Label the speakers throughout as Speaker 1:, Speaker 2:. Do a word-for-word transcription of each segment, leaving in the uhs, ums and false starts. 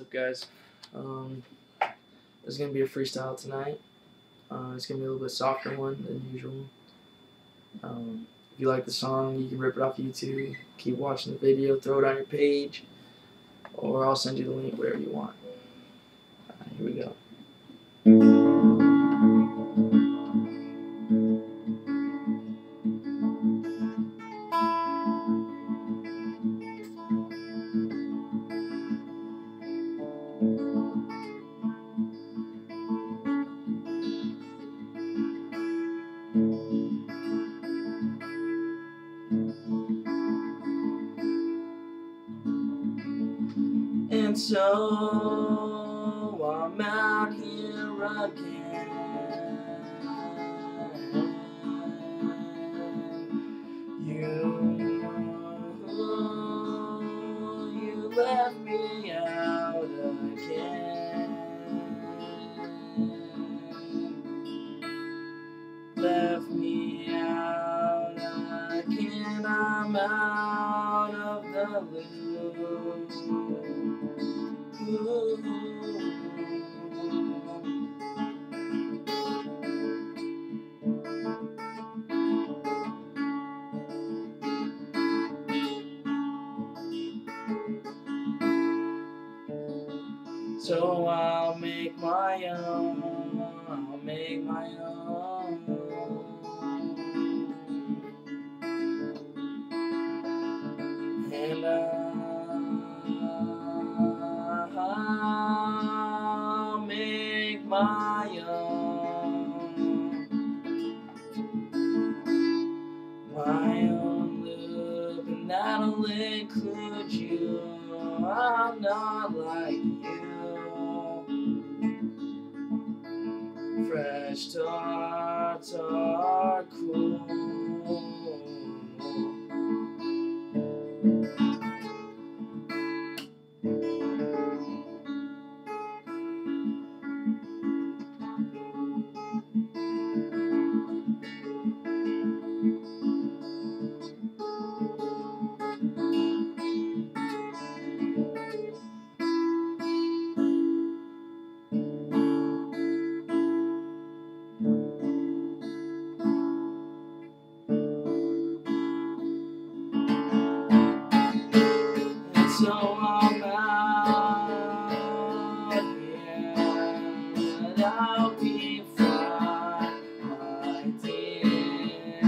Speaker 1: up, guys? Um, there's gonna be a freestyle tonight. Uh, it's gonna be a little bit softer one than usual. Um, if you like the song, you can rip it off YouTube, keep watching the video, throw it on your page, or I'll send you the link, whatever you want. Uh, here we go. And so I'm out here again. You, you left me out again. Left me out again. I'm out of the loop. Ooh. So I'll make my own, I'll make my own. And I'll make my own. My own loop, and that'll include you. I'm not like you. Fresh starts are cool. So I'm out here, and I'll be fine, my dear.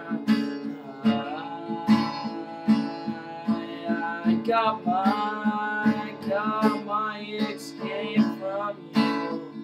Speaker 1: I, I got my, got my escape from you.